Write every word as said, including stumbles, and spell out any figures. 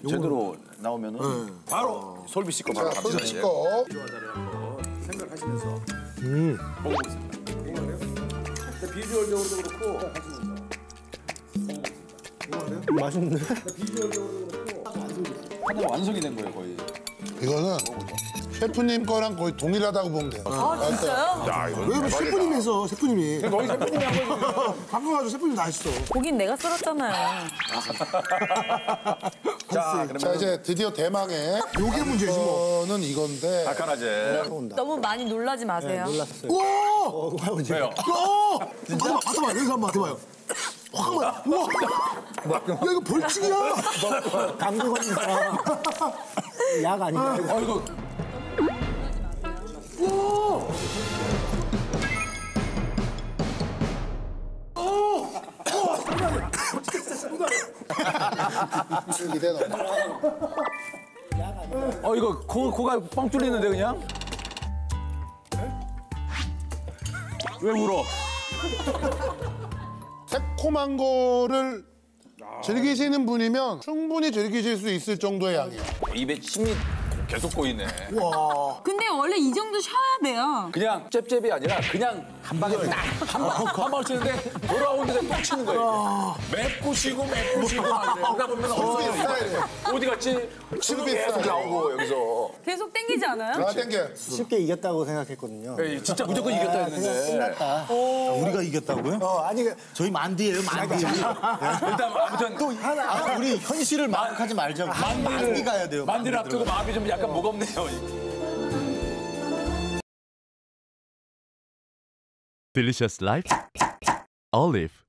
제대로 나오면은 네. 바로 솔비 씨 거 바로 자, 갑니다. 솔비 씨 거. 생각하시면서 음. 먹어보겠습니다. 비주얼적으로도 그렇고 하시면서 먹어보겠습니다. 맛있는데? 비주얼적으로도 그렇고 하나 완성이 된 거예요 거의. 이거는 셰프님 거랑 거의 동일하다고 보면 돼요. 아, 진짜요? 야 이거 왜 셰프님이 했어, 셰프님이. 너희 셰프님이 한 거지. 방금 가지고 셰프님 다 했어. 고긴 내가 썰었잖아요. 자, 자 이제 드디어 대망의 요게 문제지 뭐. 거는 이건데 아까라제. 너무 많이 놀라지 마세요. 놀랐었어요. 와! 어, 왜요? 와! 봐봐, 봐봐, 여기서 한번 봐봐요. 확 봐. 우와! 야, 이거 벌칙이야! 당구 걸린 사람. 약 아니야. 어 이거 기대 넣어. 어 이거 코 코가 뻥 뚫리는데 그냥? 왜 울어? 새콤한 거를 즐기시는 분이면 충분히 즐기실 수 있을 정도의 양이에요. 입에 침이 계속 고이네. 근데 원래 이 정도 쉬어야 돼요. 그냥 잽잽이 아니라 그냥 한 방에 딱한방한 방울 치는데 돌아오는데 또 치는 거예요. 맵고 쉬고 맵고 쉬고 막 이래. 그러다 보면 스타일이에요. 어디 어디 갔지? 침이 계속 스타일. 나오고 여기서. 계속 땡기지 않아요? 아 땡겨. 쉽게 이겼다고 생각했거든요. 에이, 진짜 무조건 이겼다 그냥 했는데. 끝났다. 아, 우리가 이겼다고요? 어, 아니 저희 만디예요, 만디. 일단 아무튼 또 하나, 아, 우리 현실을 만족하지 말자고. 만디 가야 돼요. 만디를 앞두고 마음이 좀 약간 무겁네요. Delicious Life Olive